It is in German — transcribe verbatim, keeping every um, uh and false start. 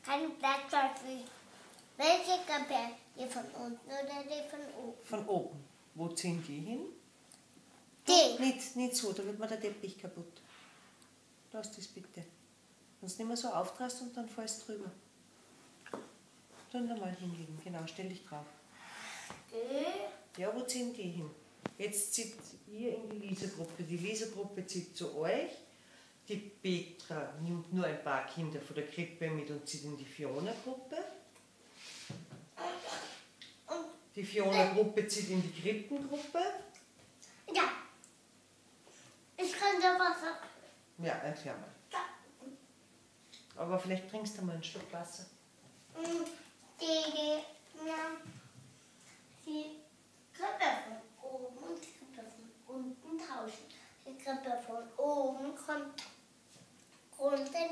keinen Platz für welche Krippe? Die von unten oder die von oben? Von oben. Wo ziehen die hin? Die. Nicht, nicht so, da wird mir der Teppich kaputt. Lass das bitte. Sonst nicht mehr so aufdrast und dann fällst du drüber. Dann nochmal hinlegen, genau, stell dich drauf. Die. Ja, wo ziehen die hin? Jetzt zieht ihr in die Lisa-Gruppe. Die Lisa-Gruppe zieht zu euch. Die Petra nimmt nur ein paar Kinder von der Krippe mit und zieht in die Fiona-Gruppe. Die Fiona-Gruppe zieht in die Krippengruppe. Ja. Ich kann da Wasser. Ja, erklär mal. Aber vielleicht trinkst du mal ein Stück Wasser. Die, die, ja, die Krippe von oben und die Krippe von unten tauschen. Die Krippe von oben kommt runter